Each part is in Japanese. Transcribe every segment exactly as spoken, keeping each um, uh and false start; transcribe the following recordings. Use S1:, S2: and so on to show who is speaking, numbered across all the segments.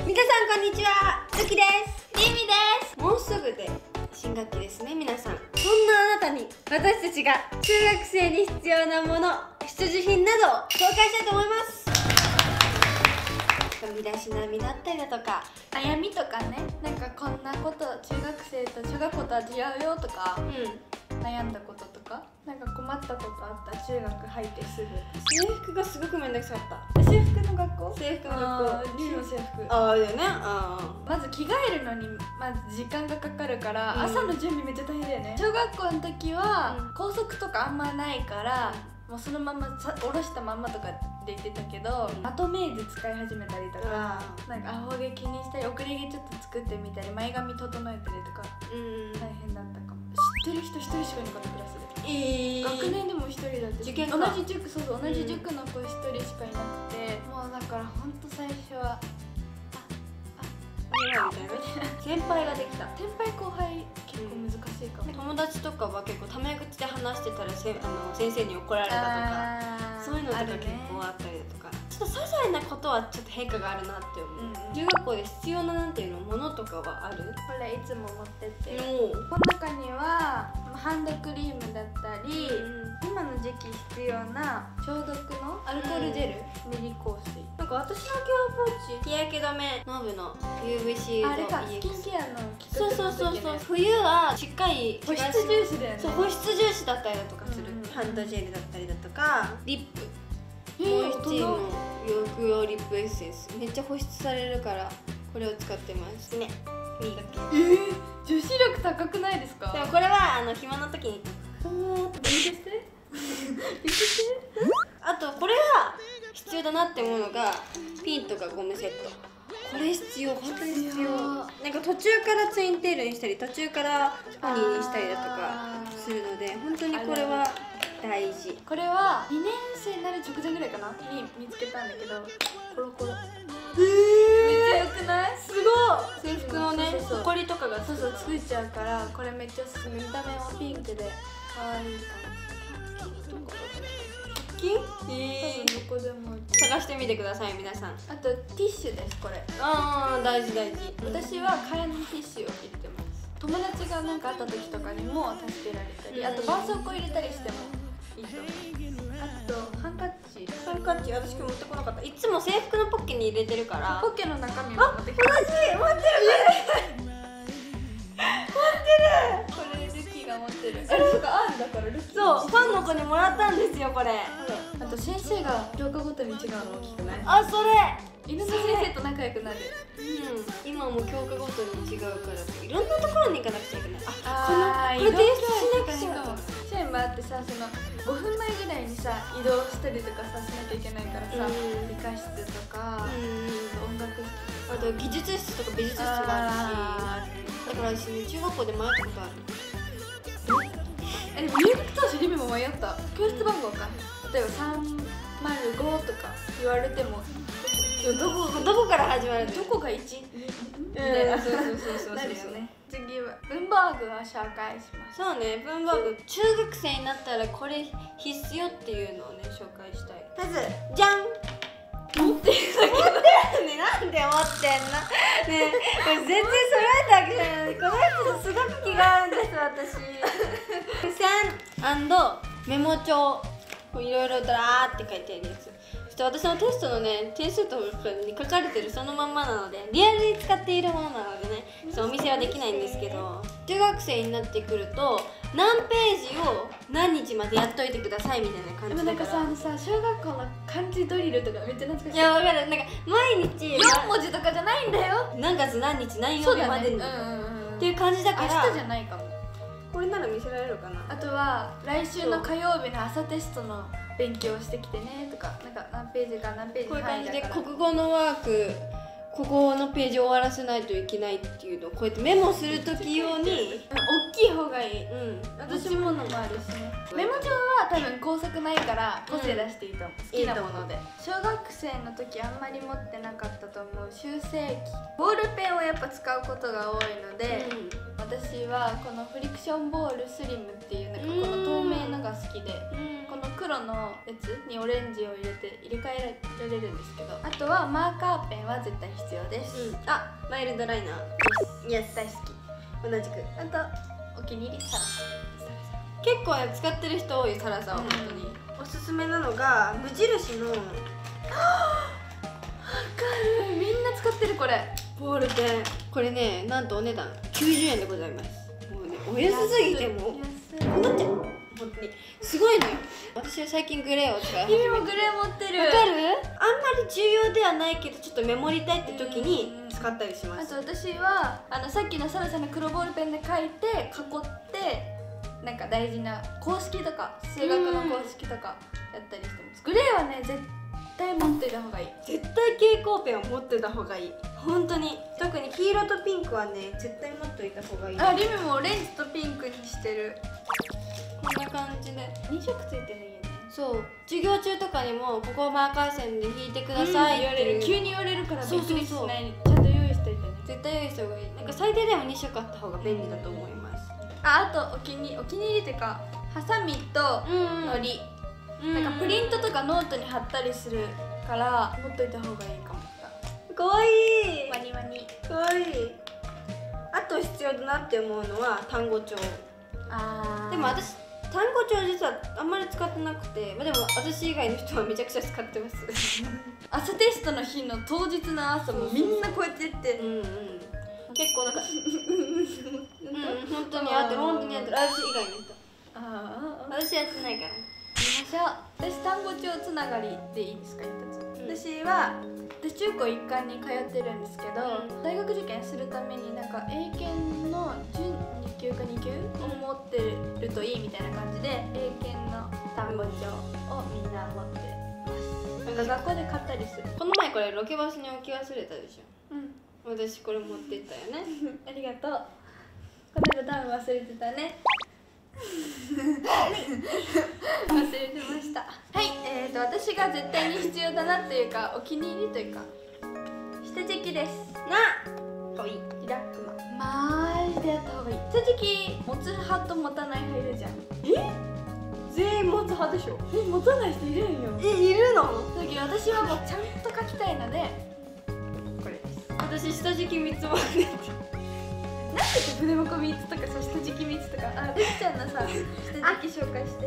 S1: 皆さんこんにちは、つきです。
S2: りみです。
S1: もうすぐで新学期ですね。皆さん、そんなあなたに私たちが中学生に必要なもの、必需品などを紹介したいと思います。身だしなみだったりだとか、
S2: 悩みとかね、なんかこんなこと中学生と中学校とは違うよとか、うん、悩んだこととか、なんか困ったことあった。中学入ってすぐ
S1: 制服がすごくめんどくさかった。
S2: 制服の学校
S1: 制服の学校、
S2: りみの制服、
S1: ああだよね。あ
S2: まず着替えるのにまず時間がかかるから、うん、朝の準備めっちゃ大変だよね。小学校の時は、うん、校則とかあんまないから、もうそのままさ下ろしたまんまとかで言ってたけど、うん、後メイズ使い始めたりとか、なんかアホ毛気にしたり、遅れ毛ちょっと作ってみたり、前髪整えたりとか、うん、大変だったかも。知ってる人一人しかいなかった、クラスで。えー、学年でも一人だって。受験か。同じ塾、そうそう、同じ塾の子一人しかいなくて、うん、もうだからほんと最初は
S1: みたいな先輩ができた。
S2: 先輩後輩結構難しいかも、うん、
S1: 友達とかは結構タメ口で話してたらせあの先生に怒られたとか、そういうのとか結構あったりだとか、ちょっと些細なことはちょっと変化があるなって思う、うん、中学校で必要ななんていうのものとかはある？
S2: これいつも持ってって、この中にはハンドクリームだったり、うん、今の時期必要な消毒のアルコールジェル、うん、練り香水、
S1: なんか私の今日ポーチ日焼け止めノブの ユーブイ シールド、
S2: あれかスキンケアの
S1: そうそうそうそう、冬はしっかり
S2: 保湿重視だよね。
S1: そう保湿重視だったりだとかする、うん、ハンドジェルだったりだとか、リップモイスチーの抑揚リップエッセンス、めっちゃ保湿されるからこれを使ってますね。磨き、
S2: えー、女子力高くないですか？
S1: でもこれはあの暇な時に
S2: おーって勉強して
S1: あとこれは必要だなって思うのがピンとかゴムセット。これ必要、本当に必要。なんか途中からツインテールにしたり途中からポニーにしたりだとかするので、本当にこれは大事。
S2: これはにねん生になる直前ぐらいかなに見つけたんだけど、コロコロ、えー、めっちゃ良くない？すごい。制服のね、ほこりとかがそうそうついちゃうから、これめっちゃおすすめ。見た目もピンクで可愛い感じ。
S1: 金？
S2: えー、どこでも
S1: 探してみてください皆さん。
S2: あとティッシュです、これ。
S1: ああ大事大事。
S2: 私は替えのティッシュを入れてます。友達が何かあった時とかにも助けられたり、あと絆創膏入れたりしてもいいと思う。あとハンカチ。
S1: ハンカチ私持ってこなかった。いつも制服のポッケに入れてるから。
S2: ポッケの中身も持ってきて。
S1: 同じ持ってる。持ってる。
S2: これルキが持ってる。あれとかあんだからルキ。
S1: そう、ファンの子にもらったんですよこれ。
S2: あと先生が教科ごとに違うの大きくない？
S1: あ、それ。
S2: 犬の先生と仲良くなる。
S1: うん、今も教科ごとに違うからいろんなところに行かなくちゃいけない。
S2: あ、
S1: このこれ提出しなくちゃ。
S2: チェーンもあってさ、そのごふんまえぐらいにさ移動したりとかさしなきゃいけないからさ、理科室とか音楽室、
S1: あと技術室とか美術室もあるし、だから私ね中学校で迷ったことある。
S2: え、でも入学当初リミも迷った。教室番号か、例えばさんまるごとか言われても
S1: どこどこから始まるの？
S2: どこがいち？
S1: みたいな。そうそうそうそう
S2: なるよね。次は文房具を紹介します。
S1: そうね、文房具。中学生になったらこれ必須よっていうのをね紹介したい。まずじゃん。
S2: 持ってるだけ
S1: 持ってるね。なんで持ってんの？ねえ、これ全然揃えたわけじゃない。この人とすごく気が合うんです私。付箋&メモ帳。いろいろだらーって書いてあるやつ。ちょっと私のテストのね点数とかに書かれてるそのまんまなのでリアルに使っているものなのでね、そうお見せはできないんですけど、中学生になってくると何ページを何日までやっといてくださいみたいな感じだから。でもなんか
S2: さ、あのさ小学校の漢字ドリルとかめっちゃ懐かしい。
S1: いやわかる。なんか毎日
S2: よんもじとかじゃないんだよ。
S1: 何月何日何曜日までにっていう感じだから。
S2: 明日じゃないかも。
S1: これなら見せられるかな。
S2: あとは来週の火曜日の朝テストの勉強してきてねとか、なんか何ページか何ページ
S1: こういう感じで国語のワークここのページ終わらせないといけないっていうのをこうやってメモするとき用に
S2: 大きい方がいい。
S1: うん、
S2: 私ものもあるしね。メモ帳は多分工作ないから個性出していいと思う、うん、好きなもので。小学生の時あんまり持ってなかったと思う修正機、ボールペンをやっぱ使うことが多いので、うん、 私はこのフリクションボールスリムっていうなんかこの透明のが好きで、この黒のやつにオレンジを入れて入れ替えられるんですけど、あとはマーカーペンは絶対必要です、
S1: うん、あ、マイルドライナー、イエス、
S2: 大好き。
S1: 同じく。
S2: あとお気に入りサラサ
S1: 結構使ってる人多いサラさんは本当に、おすすめなのが無印の
S2: わかる、みんな使ってるこれ
S1: ボールペン。これね、なんとお値段きゅうじゅうえんでございます。もうね、お安すぎてもこうなっちゃう、本当にすごいのよ。私は最近グレーを使い始めて、
S2: 君もグレー持ってる。
S1: わかる？あんまり重要ではないけどちょっとメモりたいって時に使ったりします。
S2: あと私はあのさっきのサラさんの黒ボールペンで書いて囲ってなんか大事な公式とか数学の公式とかやったりしてます。グレーはね絶対持っていた方がいい。
S1: 絶対蛍光ペンを持ってた方がいい、本当に。特に黄色とピンクはね絶対持っておいた方がいい。
S2: あ、リムもオレンジとピンクにしてる。
S1: こんな感じで
S2: に色ついてるのいいよね。
S1: そう、授業中とかにもここをマーカー線で引いてくださいっていう、
S2: 言われる、急に言われるからびっくりし
S1: そうそうそう
S2: ない。ちゃんと用意しといてね。
S1: 絶対用意した方がいい。なんか最低でもに色あった方が便利だと思います。
S2: あ、あとお気にお気に入りっていうかハサミと
S1: うん
S2: のり、
S1: うん
S2: なんかプリントとかノートに貼ったりするから持っといた方がいいかも。
S1: かわいい、
S2: ワニワニ。
S1: かわいい。あと必要だなって思うのは単語帳。
S2: あ
S1: でも私単語帳実はあんまり使ってなくて、まあ、でも私以外の人はめちゃくちゃ使ってます
S2: 朝テストの日の当日の朝もみんなこうやってやって、
S1: うんうん、結構なんかうん本当にあってる、本当にあってる、私以外の人。
S2: ああ、
S1: 私やってないから。
S2: 見ましょう。私単語帳つながりでいいですか、一つ。私は私中高一貫に通ってるんですけど、
S1: うん
S2: 大学受験するためになんか英検の準に級かに級を持ってるといいみたいな感じで英検の単語帳をみんな持ってます。なんか学校で買ったりする。
S1: この前これロケバスに置き忘れたでしょ。
S2: うん、
S1: 私これ持ってったよね
S2: ありがとう。この間ダウン忘れてたね忘れてました。はい、えーと私が絶対に必要だなというかお気に入りというか下敷きです
S1: な。かわいい。
S2: リラックママジでやった方がいい。下敷き持つ派と持たない派いるじゃん。
S1: え、全員持つ派でしょ。
S2: え、持たない人いるんよ。
S1: え、いるの？
S2: だけど私はもうちゃんと書きたいのでこれです。
S1: 私下敷きみっつ持って
S2: なんで筆箱みっつとかさ、下敷きみっつとか。あ、るきちゃんのさ下敷き紹介して。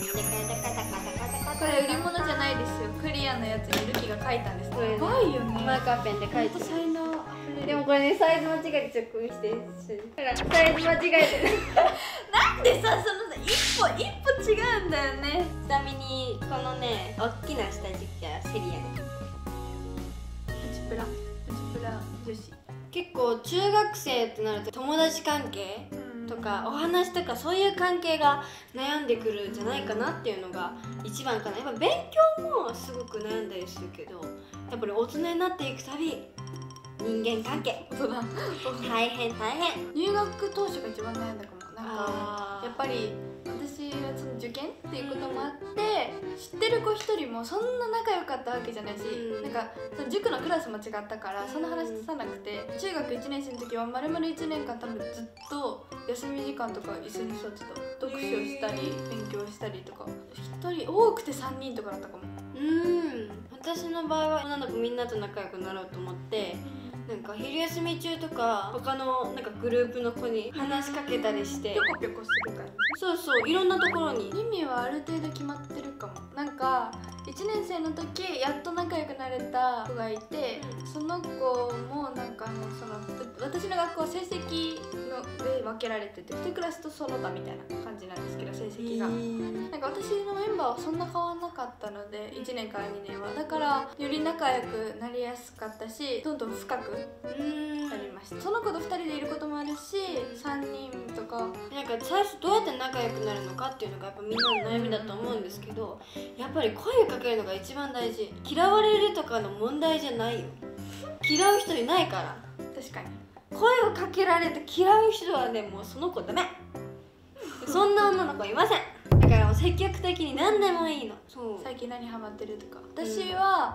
S2: これ売り物じゃないですよ。クリアのやつにルキが書いたんです。
S1: これね
S2: 怖いよね。
S1: マーカーペンで書いてる。
S2: 才能あふれる。
S1: でもこれね、サイズ間違えてちょっと見して。ほら、サイズ間違えてる
S2: なんでさ、そのさ一歩一歩違うんだよね。
S1: ちなみにこのね、大きな下敷きはセリアね。
S2: プチプラプチプラ女子。
S1: 結構中学生ってなると友達関係とかお話とかそういう関係が悩んでくるんじゃないかなっていうのが一番かな。やっぱ勉強もすごく悩んだりするけど、やっぱり大人になっていくたび人間関係
S2: そうだ
S1: 大変大変。
S2: 入学当初が一番悩んだかも。なんか
S1: あー
S2: やっぱり私はその受験っていうこともあって知ってる子一人もそんな仲良かったわけじゃないし、
S1: うん
S2: なんかその塾のクラスも違ったからそんな話さなくて、中学いちねん生の時は丸々いちねんかん多分ずっと休み時間とか椅子に座ってた。読書したり勉強したりとか、一人多くてさんにんとかだったかも。
S1: うーん、私の場合は女の子みんなと仲良くなろうと思ってなんか昼休み中とか他のなんかグループの子に話しかけたりして、
S2: ぴょこぴょこする感じ。
S1: そうそう、いろんなところに。
S2: 意味はある程度決まってるかも。なんかいちねん生の時やっと仲良くなれた子がいて、その子もなんかあのその私の学校は成績ので分けられてていちクラスとその他みたいな感じなんですけど、成績がなんか私のメンバーはそんな変わんなかったのでいちねんからにねんはだからより仲良くなりやすかったし、どんどん深く
S1: うん
S2: なりました。その子とふたりでいることもあるしさんにんとか。
S1: なんか最初どうやって仲良くなるのかっていうのがやっぱみんなの悩みだと思うんですけど、やっぱり声をかけるのが一番大事。嫌われるとかの問題じゃないよ。嫌う人いないから。
S2: 確かに
S1: 声をかけられて嫌う人はね、もうその子ダメ。そんな女の子いません。だからもう積極的に何でもいいの。そう。
S2: 最近何ハマってるとか。私は、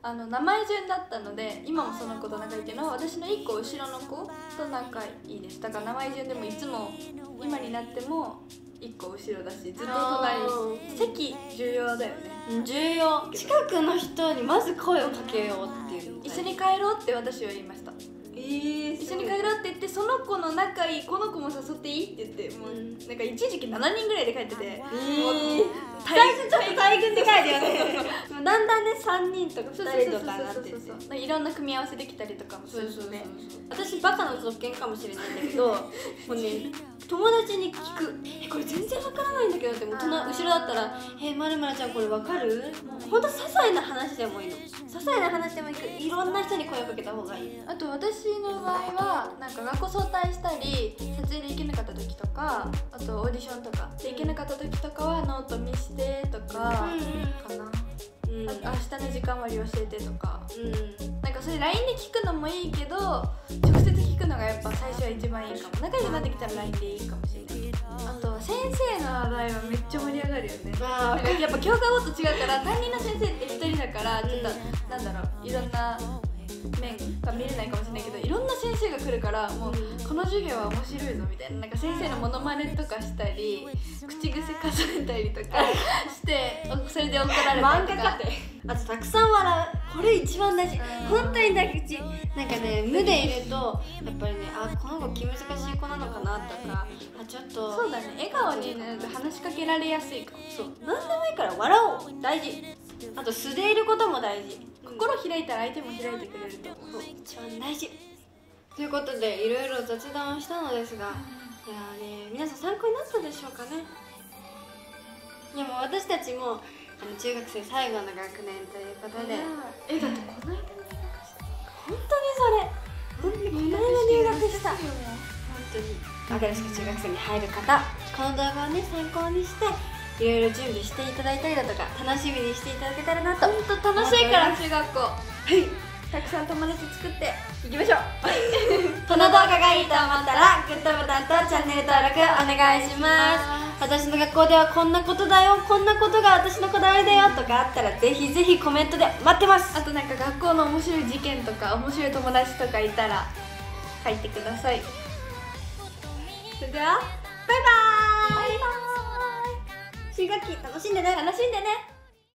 S2: あの名前順だったので今もその子と仲いいっていうのは私のいっこ後ろの子と仲いいです。だから名前順でもいつも今になってもいっこ後ろだしずっと隣。席重要だよね。
S1: 重要。近くの人にまず声をかけようっていう。
S2: 一緒に帰ろうって私は言いました。
S1: えー、
S2: 一緒に帰ろうって言ってその子の仲いいこの子も誘っていいって言ってもうなんか一時期しちにんぐらいで帰ってて、え
S1: ー、最初ちょっと大群で帰るよねだんだんねさんにんとかふたりとかになってて
S2: いろんな組み合わせできたりとかもするので、
S1: 私バカの特権かもしれないんだけどもうね友達に聞く「えこれ全然わからないんだけど」ってもう隣後ろだったら「えまるまるちゃんこれわかる？」もうほんと些細な話でもいいの。些細な話でもいいけどいろんな人に声をかけた方がいい。
S2: あと私の場合はなんか学校早退したり撮影で行けなかった時とかあとオーディションとかで行けなかった時とかはノート見してとかかな、うん、あと明日の時間割教えてとか、うん、なんかそれ ライン で聞くのもいいけど直接聞くのがやっぱ最初は一番いいかも。仲良くなってきたら ライン でいいかもしれない。あと先生の話題はめっちゃ盛り上がるよね。なんかやっぱ教科ごと違うから担任の先生ってひとりだからちょっと、うん、なんだろういろんな面が見れないかもしれないけどいろんな先生が来るからもうこの授業は面白いぞみたいななんか先生のモノマネとかしたり口癖重ねたりとかしてそれで怒られたりとか漫画家って
S1: あとたくさん笑うこれ一番大事。本当に大事。なんかね無でいるとやっぱりねあこの子気難しい子なのかなとかあちょっと
S2: そうだね笑顔になると話しかけられやすいかも。
S1: そう何でもいいから笑おう大事。あと素でいることも大事。
S2: 心開いたら相手も開いてくれると思う。
S1: 一番大事ということでいろいろ雑談をしたのですが、いやーね皆さん参考になったでしょうかね。いやもう私たちもあの中学生最後の学年ということで
S2: えだってこの間
S1: 本当にそれ本当にこの間入学した本当に新しく中学生に入る方この動画をね参考にしていろいろ準備していただいたりだとか楽しみにしていただけたらなと。
S2: 本当楽しいから中学校
S1: はい
S2: たくさん友達作っていきましょう
S1: この動画がいいと思ったらグッドボタンとチャンネル登録お願いします。私の学校ではこんなことだよこんなことが私のこだわりだよとかあったらぜひぜひコメントで待ってます。
S2: あとなんか学校の面白い事件とか面白い友達とかいたら書いてください。
S1: それではバイバーイ。バイバーイ。新学期楽しんでね。
S2: 楽しんでね。